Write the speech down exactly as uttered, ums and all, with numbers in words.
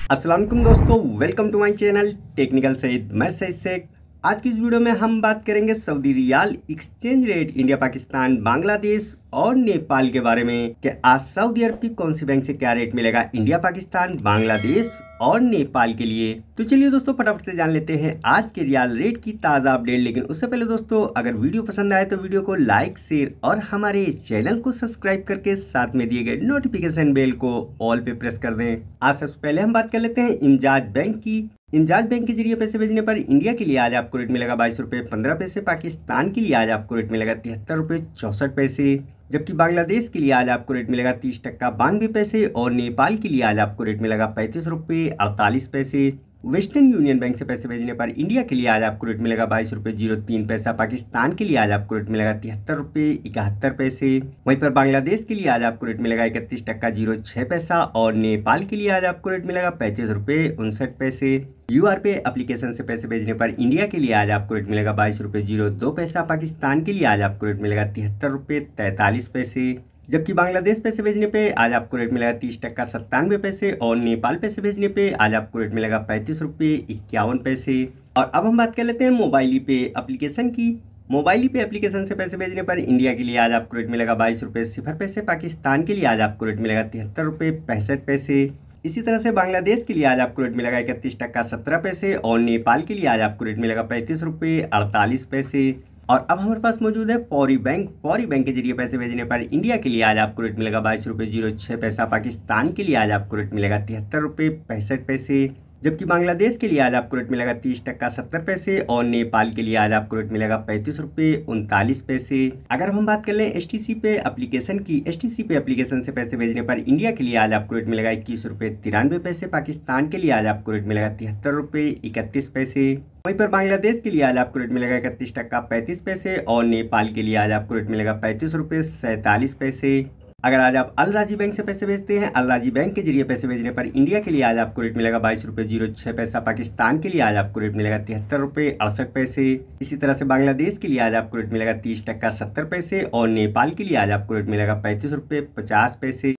अस्सलाम वालेकुम दोस्तों, welcome to my channel technical Saeed. मैं सईद शेख। आज की इस वीडियो में हम बात करेंगे Saudi riyal exchange rate India, Pakistan, Bangladesh और नेपाल के बारे में कि आज सऊदी अरब की कौन सी बैंक से क्या रेट मिलेगा इंडिया, पाकिस्तान, बांग्लादेश और नेपाल के लिए। तो चलिए दोस्तों फटाफट से जान लेते हैं आज के रियाल रेट की ताज़ा अपडेट। लेकिन उससे पहले दोस्तों, अगर वीडियो पसंद आए तो वीडियो को लाइक, शेयर और हमारे चैनल को सब्सक्राइब करके साथ में दिए गए नोटिफिकेशन बेल को ऑल पे प्रेस कर दें। आज सबसे पहले हम बात कर लेते हैं इमजाज बैंक की। इमजाज बैंक के जरिए पैसे भेजने पर इंडिया के लिए आज आपको रेट मिलेगा बाईस रुपये पंद्रह पैसे, पाकिस्तान के लिए आज आपको रेट मिलेगा तिहत्तर रुपये चौसठ पैसे, जबकि बांग्लादेश के लिए आज आपको रेट मिलेगा तीस टक्का बानवे पैसे और नेपाल के लिए आज आपको रेट मिलेगा पैंतीस रुपये अड़तालीस पैसे। वेस्टर्न यूनियन बैंक से पैसे भेजने पर इंडिया के लिए आज आपको रेट मिलेगा बाईस रुपये जीरो तीन पैसा, पाकिस्तान के लिए आज आपको रेट मिलेगा तिहत्तर रुपये इकहत्तर पैसे। वहीं पर बांग्लादेश के लिए आज आपको रेट मिलेगा इकतीस टक्का जीरो छः पैसा और नेपाल के लिए आज आपको रेट मिलेगा पैंतीस रुपये उनसठ पैसे। यू आर पे एप्लीकेशन से पैसे भेजने पर इंडिया के लिए आज आपको रेट मिलेगा बाईस रुपये जीरो दो पैसा, पाकिस्तान के लिए आज आपको रेट मिलेगा तिहत्तर रुपये तैंतालीस पैसे, जबकि बांग्लादेश पैसे भेजने पे आज आपको रेट मिलेगा तीस टक्का सत्तानवे पैसे और नेपाल पैसे भेजने पे आज आपको रेट मिलेगा पैंतीस रुपये इक्यावन पैसे। और अब हम बात कर लेते हैं मोबाइल पे एप्लीकेशन की। मोबाइल पे एप्लीकेशन से पैसे भेजने पर इंडिया के लिए आज आपको रेट मिलेगा बाईस रुपये सिफर पैसे, पाकिस्तान के लिए आज आपको रेट मिलेगा तिहत्तर रुपये पैंसठ पैसे। इसी तरह से बांग्लादेश के लिए आज आपको रेट मिलेगा इकतीस टक्का सत्रह पैसे और नेपाल के लिए आज आपको रेट मिलेगा पैंतीस रुपये अड़तालीस पैसे। और अब हमारे पास मौजूद है फौरी बैंक। फौरी बैंक के जरिए पैसे भेजने पर इंडिया के लिए आज आपको रेट मिलेगा बाईस रुपये जीरो छः पैसा, पाकिस्तान के लिए आज आपको रेट मिलेगा तिहत्तर रुपये पैंसठ पैसे, जबकि बांग्लादेश के लिए आज आपको रेट मिलेगा तीस टक्का सत्तर पैसे और नेपाल के लिए आज आपको रेट मिलेगा पैंतीस रुपये उनतालीस पैसे। अगर हम बात कर लें एस टी सी पे एप्लीकेशन की, एस टी सी पे एप्लीकेशन से पैसे भेजने पर इंडिया के लिए आज आपको रेट मिलेगा इक्कीस रुपये तिरानवे पैसे, पाकिस्तान के लिए आज आपको रेट मिलेगा तिहत्तर रुपये इकतीस पैसे। वहीं पर बांग्लादेश के लिए आज आपको रेट मिलेगा इकतीस टक्का पैंतीस पैसे और नेपाल के लिए आज आपको रेट मिलेगा पैंतीस रुपये सैंतालीस पैसे। अगर आज आप अल राजी बैंक से पैसे भेजते हैं, अल राजी बैंक के जरिए पैसे भेजने पर इंडिया के लिए आज आपको रेट मिलेगा बाईस रुपये जीरो छः पैसा, पाकिस्तान के लिए आज आपको रेट मिलेगा तिहत्तर रुपये अड़सठ पैसे। इसी तरह से बांग्लादेश के लिए आज आपको रेट मिलेगा तीस टक्का सत्तर पैसे और नेपाल के लिए आज आपको रेट मिलेगा पैंतीस रुपये पचास पैसे।